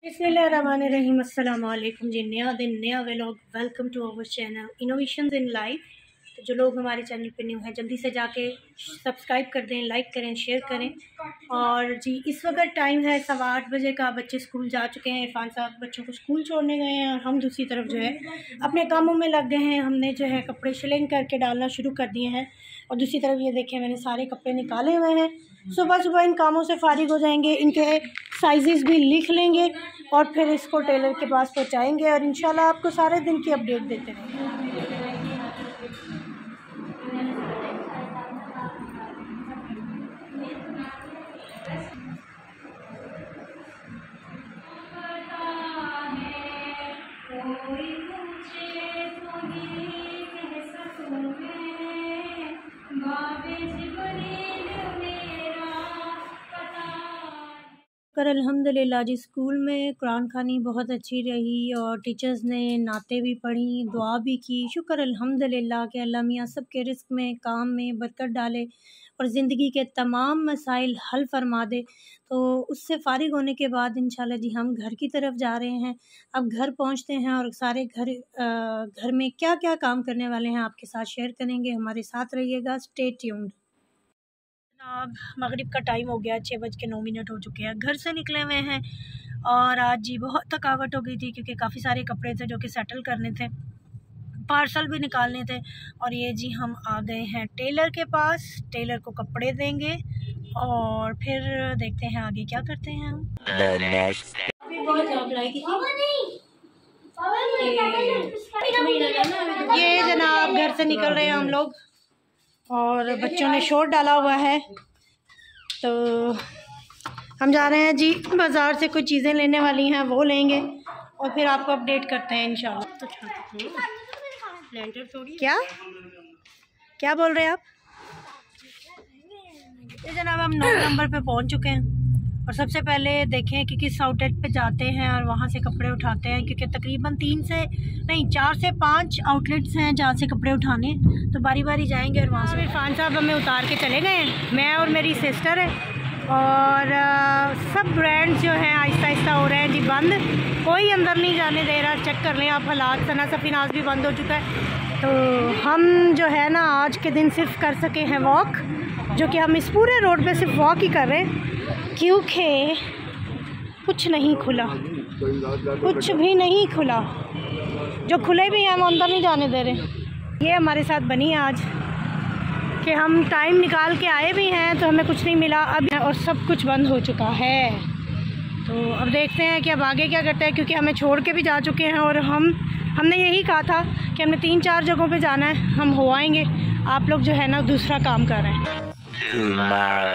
बिस्मिल्लाहिर्रहमानिर्रहीम। अस्सलाम वालेकुम जी। नया दिन नया vlog. Welcome to our channel innovations in life. तो जो लोग हमारे चैनल पे न्यू हैं जल्दी से जाके सब्सक्राइब कर दें, लाइक करें, शेयर करें। और जी इस वक्त टाइम है 8:15 बजे का। बच्चे स्कूल जा चुके हैं। इरफान साहब बच्चों को स्कूल छोड़ने गए हैं और हम दूसरी तरफ जो है अपने कामों में लग गए हैं। हमने जो है कपड़े शिलिंग करके डालना शुरू कर दिए हैं और दूसरी तरफ ये देखें मैंने सारे कपड़े निकाले हुए हैं। सुबह सुबह इन कामों से फारिग हो जाएंगे, इनके साइजेस भी लिख लेंगे और फिर इसको टेलर के पास पहुंचाएंगे और इंशाल्लाह आपको सारे दिन की अपडेट देते रहेंगे। कर अल्हम्दुलिल्लाह जी स्कूल में कुरान खानी बहुत अच्छी रही और टीचर्स ने नाते भी पढ़ी, दुआ भी की। शुक्र अल्हम्दुलिल्लाह कि अल्लाह मियाँ सब के रिस्क में काम में बरकत डाले और ज़िंदगी के तमाम मसाइल हल फरमा दे। तो उससे फ़ारिग होने के बाद इंशाल्लाह जी हम घर की तरफ जा रहे हैं। अब घर पहुंचते हैं और सारे घर में क्या क्या काम करने वाले हैं आपके साथ शेयर करेंगे। हमारे साथ रहिएगा, स्टे ट्यून्ड। अब मगरिब का टाइम हो गया, 6:09 हो चुके हैं। घर से निकले हुए हैं और आज जी बहुत थकावट हो गई थी क्योंकि काफ़ी सारे कपड़े थे जो कि सेटल करने थे, पार्सल भी निकालने थे। और ये जी हम आ गए हैं टेलर के पास। टेलर को कपड़े देंगे और फिर देखते हैं आगे क्या करते हैं हम। ये जनाब घर से निकल रहे हैं हम लोग और बच्चों ने शोर डाला हुआ है तो हम जा रहे हैं जी बाज़ार से। कुछ चीज़ें लेने वाली हैं वो लेंगे और फिर आपको अपडेट करते हैं इंशाल्लाह। क्या बोल रहे हैं आप? ये जनाब हम 9 नंबर पे पहुंच चुके हैं और सबसे पहले देखें कि किस आउटलेट पे जाते हैं और वहाँ से कपड़े उठाते हैं क्योंकि तकरीबन 4 से 5 आउटलेट्स हैं जहाँ से कपड़े उठाने। तो बारी बारी जाएंगे और वहाँ से इरफान साहब हमें उतार के चले गए हैं, मैं और मेरी सिस्टर है। और सब ब्रांड्स जो हैं आहिस्ता आहिस्ता हो रहे हैं जी बंद, कोई अंदर नहीं जाने दे रहा। चेक कर लें आप हालात। सना सफीनाज भी बंद हो चुका है। तो हम जो है ना आज के दिन सिर्फ कर सके हैं वॉक, जो कि हम इस पूरे रोड पे सिर्फ वॉक ही कर रहे हैं क्योंकि कुछ नहीं खुला, कुछ भी नहीं खुला। जो खुले भी हैं हम अंदर नहीं जाने दे रहे। ये हमारे साथ बनी आज कि हम टाइम निकाल के आए भी हैं तो हमें कुछ नहीं मिला अब और सब कुछ बंद हो चुका है। तो अब देखते हैं कि अब आगे क्या करते हैं क्योंकि हमें छोड़ के भी जा चुके हैं और हमने यही कहा था कि हमने 3-4 जगहों पे जाना है, हम हो आएंगे। आप लोग जो है ना दूसरा काम कर रहे हैं।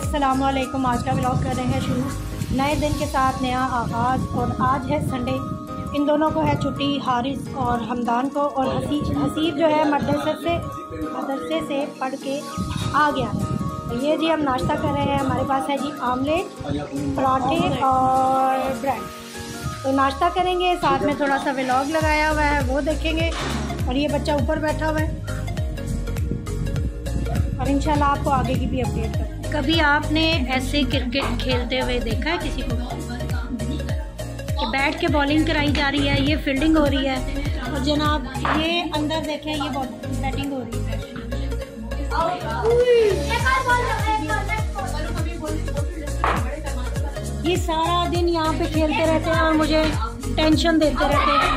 अस्सलाम वालेकुम। आज का व्लॉग कर रहे हैं शुरू, नए दिन के साथ नया आगाज़। और आज है संडे, इन दोनों को है छुट्टी, हारिस और हमदान को। और हसीब जो है मदरसे से पढ़ के आ गया है। तो ये जी हम नाश्ता कर रहे हैं। हमारे पास है जी आमलेट, पराठे और ब्रेड। तो नाश्ता करेंगे, साथ में थोड़ा सा व्लॉग लगाया हुआ है वो देखेंगे। और ये बच्चा ऊपर बैठा हुआ है और इंशाल्लाह आपको आगे की भी अपडेट करें। कभी आपने ऐसे क्रिकेट खेलते हुए देखा है किसी को कि बैठ के बॉलिंग कराई जा रही है, ये फील्डिंग हो रही है और जनाब ये अंदर देखें ये बैटिंग हो रही है। ये सारा दिन यहाँ पे खेलते रहते हैं और मुझे टेंशन देते रहते हैं।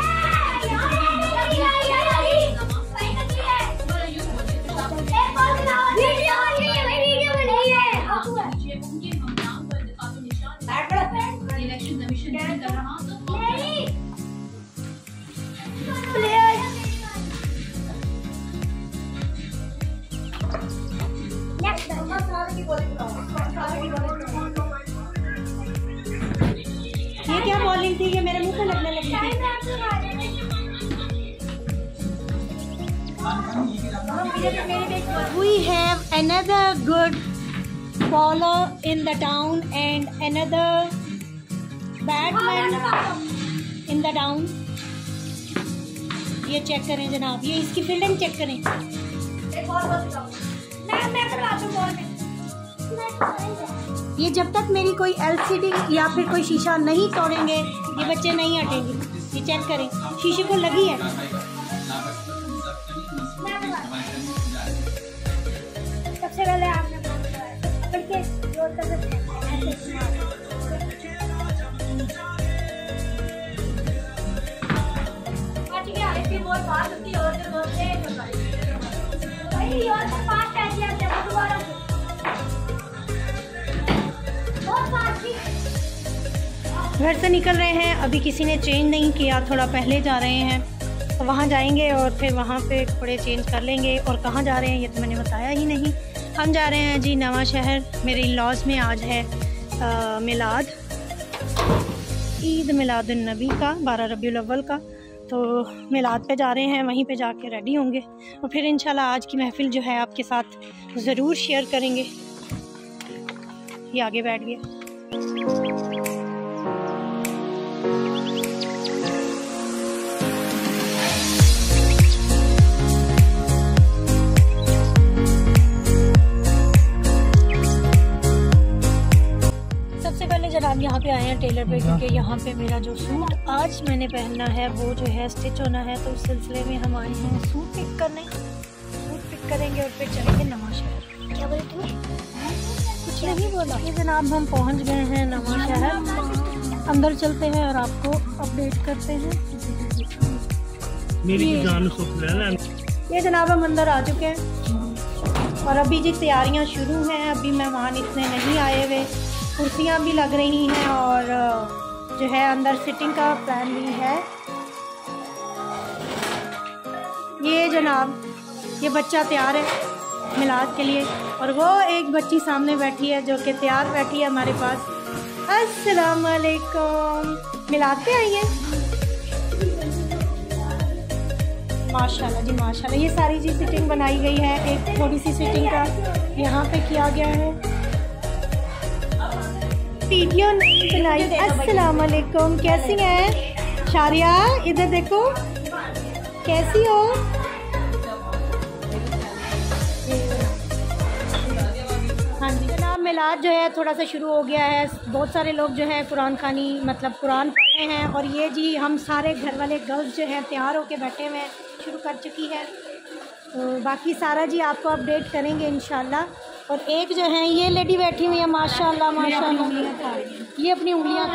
ये क्या बॉलिंग थी, ये मेरे मुंह पे लगने लगी थी। We have another good bowler in the town and another batsman in the town. ये चेक करें जनाब, ये इसकी फील्डिंग चेक करें। ये जब तक मेरी कोई LCD या फिर कोई शीशा नहीं तोड़ेंगे ये बच्चे नहीं हटेंगे। ये चेक करें, शीशे को लगी है। सबसे पहले आपने घर से निकल रहे हैं, अभी किसी ने चेंज नहीं किया, थोड़ा पहले जा रहे हैं। तो वहाँ जाएंगे और फिर वहाँ पे कपड़े चेंज कर लेंगे। और कहाँ जा रहे हैं ये तो मैंने बताया ही नहीं। हम जा रहे हैं जी नवा शहर, मेरे इन-लॉज़ में आज है मिलाद, ईद मिलादुन्नबी का 12 रबीउल अव्वल का। तो मिलाद पे जा रहे हैं, वहीं पे जाके रेडी होंगे और फिर इंशाल्लाह आज की महफिल जो है आपके साथ ज़रूर शेयर करेंगे। ये आगे बैठ गया। जनाब यहाँ पे आए हैं टेलर पे, क्योंकि यहाँ पे मेरा जो सूट आज मैंने पहनना है वो जो है स्टिच होना है। तो उस सिलसिले में हम आए हैं सूट पिक करने। सूट पिक करेंगे और फिर चलेंगे नवा शहर। क्या बोले तुम? कुछ नहीं बोला। ये जनाब हम पहुँच गए हैं नवा शहर, अंदर चलते हैं और आपको अपडेट करते हैं। ये जनाब हम अंदर आ चुके हैं और अभी जी तैयारियाँ शुरू हैं। अभी मेहमान इतने नहीं आए हुए, कुर्सियाँ भी लग रही हैं और जो है अंदर सिटिंग का प्लान भी है। ये जनाब ये बच्चा तैयार है मिलाद के लिए और वो एक बच्ची सामने बैठी है जो कि तैयार बैठी है हमारे पास। अस्सलाम वालेकुम, मिलाद पे आई है। माशाल्लाह जी माशाल्लाह। ये सारी जी सिटिंग बनाई गई है, एक थोड़ी सी सिटिंग का यहाँ पे किया गया है। वीडियो नहीं बनाई। अस्सलाम वालेकुम, कैसी हैं शारिया? इधर देखो कैसी हो। हाँ जी जनाब मिलाद जो है थोड़ा सा शुरू हो गया है। बहुत सारे लोग जो है कुरान खानी मतलब कुरान पढ़ रहे हैं और ये जी हम सारे घर वाले गर्ल्स जो हैं तैयार होके बैठे हुए हैं, शुरू कर चुकी है। तो बाकी सारा जी आपको अपडेट करेंगे इंशाल्लाह। और एक जो है ये लेडी बैठी हुई है माशाल्लाह माशाल्लाह, ये अपनी उंगलियां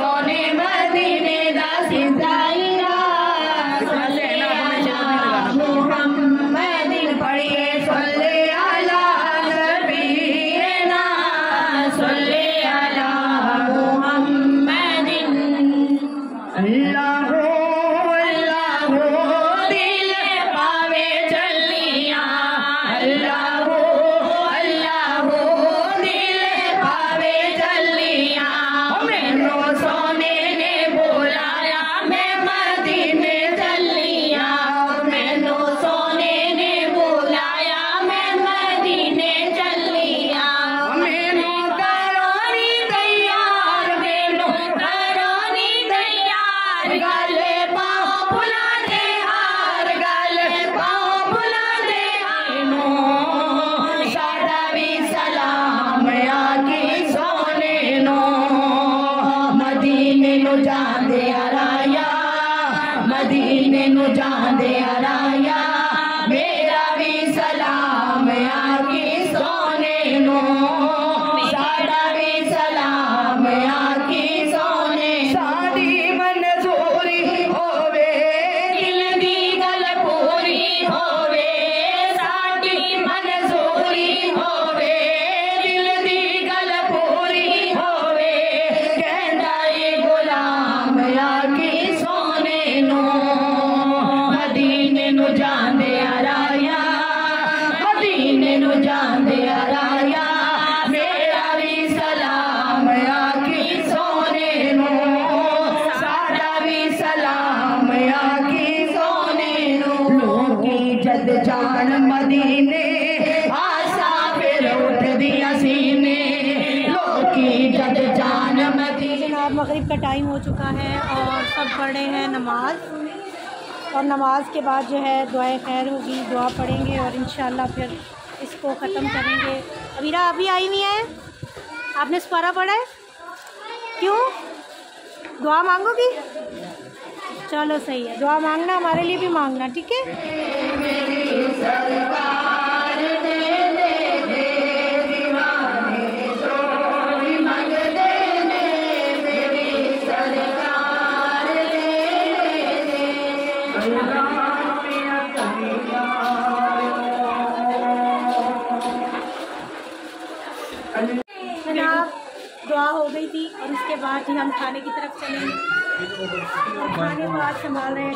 सोने मदीने दा सिंधाईरा सल्ले अला मुहम्मदिन पढ़िए सल्ले अला नबीना सल्ले अला मुहम्मदिन अल्लाह मदीने नु जांदे आराया मेरा भी सलाम आकी सोने नो साडा भी सलाम आकी सोने साडी मंजूरी होवे दिल दी गल पूरी होवे साडी मंजूरी होवे दिल दी गल पूरी होवे कहंदा ए गुलाम आकी सोने नो मदीने नु जांदे आराया मदीने नु जांदे आराया मेरा भी सलाम आकी सोने नो साडा भी सलाम आकी सोने नो लोकी जद जान मदीने आसा फिर उठ दिया सीने लोकी जद जान मदीने। मगरिब का टाइम हो चुका है और सब पढ़ रहे हैं नमाज, और नमाज के बाद जो है दुआए खैर होगी, दुआ पढ़ेंगे और इंशाल्लाह फिर इसको ख़त्म करेंगे। अमीरा अभी आई नहीं है, आपने सुपारा पढ़ा है? क्यों? दुआ मांगोगी? चलो सही है, दुआ मांगना, हमारे लिए भी मांगना, ठीक है? दुआ हो गई थी और उसके बाद ही हम खाने की तरफ चलेंगे। खाने को आज संभाल रहे हैं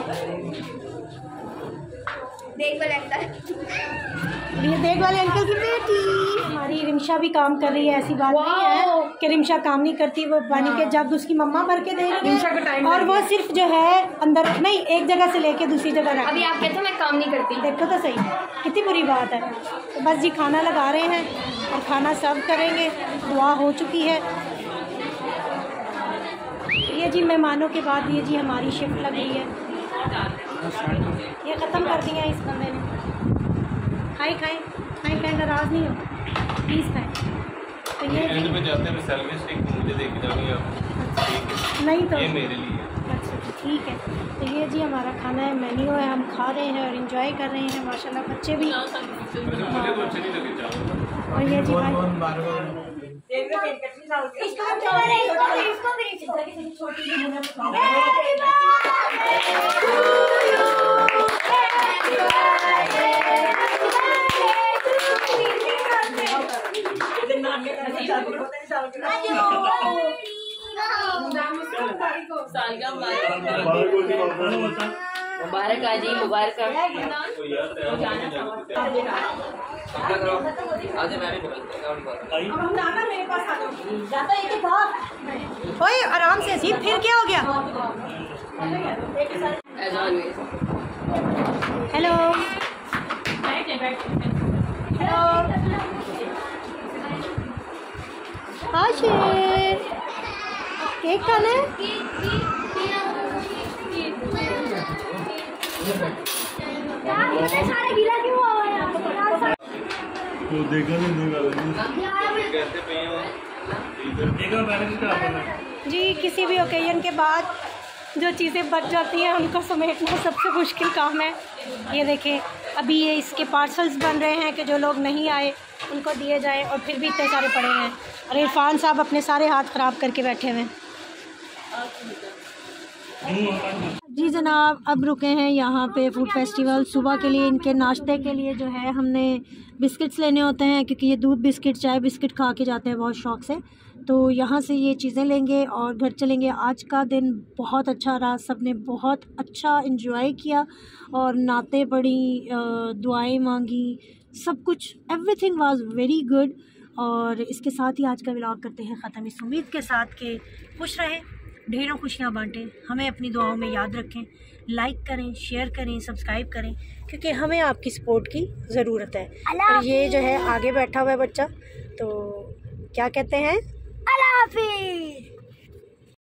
ये देख वाले अंकल की बेटी हमारी रिमशा भी काम कर रही है। ऐसी बात नहीं है कि रिमशा काम नहीं करती, वो पानी के जग उसकी मम्मा भर के दे रही है और वो सिर्फ जो है अंदर नहीं, एक जगह से लेके दूसरी जगह रख। अभी आप कहते हो मैं काम नहीं करती, देखो तो सही कितनी बुरी बात है। तो बस जी खाना लगा रहे हैं और खाना सर्व करेंगे। दुआ हो चुकी है। ये जी मेहमानों के बाद ये जी हमारी शिफ्ट लग गई है। ये ख़त्म कर दिया इस बंदे ने। खाएं खाएं खाएं खाएं, नाराज़ नहीं हो, प्लीज़ खाएं। तो ये पे जाते हैं सैलरी स्टिक मुझे देख जाओगे आप? नहीं तो ये मेरे लिए। अच्छा ठीक है। तो ये जी हमारा खाना है, मेन्यू है, हम खा रहे हैं और एंजॉय कर रहे हैं माशाल्लाह। बच्चे भी और ये जी मुबारक आजी, मुबारक। ओए आराम से हसीब, फिर क्या हो गया? हेलो हेलो आशिर, केक खाना है? सारे गीला क्यों हुआ है? तो देखा नहीं जी। किसी भी ओकेजन के बाद जो चीज़ें बच जाती हैं उनको समेटना सबसे मुश्किल काम है। ये देखें अभी ये इसके पार्सल्स बन रहे हैं कि जो लोग नहीं आए उनको दिए जाए, और फिर भी इतने सारे पड़े हैं और इरफान साहब अपने सारे हाथ ख़राब करके बैठे हुए हैं। जी जनाब, अब रुके हैं यहाँ पे फूड फेस्टिवल। सुबह के लिए इनके नाश्ते के लिए जो है हमने बिस्किट्स लेने होते हैं, क्योंकि ये दूध बिस्किट चाय बिस्किट खा के जाते हैं बहुत शौक़ से। तो यहाँ से ये चीज़ें लेंगे और घर चलेंगे। आज का दिन बहुत अच्छा रहा, सब ने बहुत अच्छा एंजॉय किया और नाते पढ़ी, दुआएं मांगी, सब कुछ, एवरीथिंग वाज वेरी गुड। और इसके साथ ही आज का व्लॉग करते हैं ख़त्म, इस उम्मीद के साथ कि खुश रहें, ढेरों खुशियाँ बांटें, हमें अपनी दुआओं में याद रखें, लाइक करें, शेयर करें, सब्सक्राइब करें, क्योंकि हमें आपकी सपोर्ट की ज़रूरत है। और ये जो है आगे बैठा हुआ है बच्चा, तो क्या कहते हैं, अल्लाह हाफिज़।